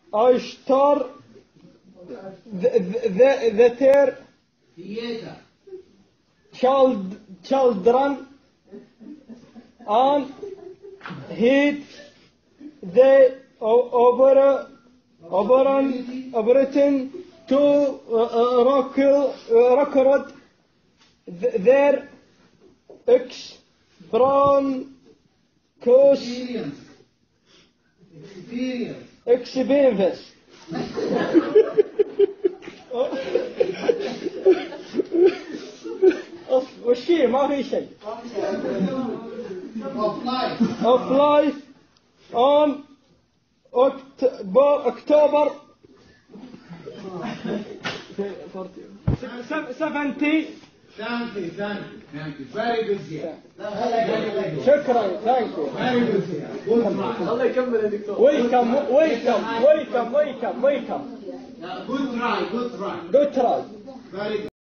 I start the theater children and hit the operating to record their experience. وشي ما في شيء. of life on October 70. Thank you. Very good here. شكرا. Thank you. Very good here. Good try. الله يكمل يا دكتور. Welcome. Good try. Good try. Very good.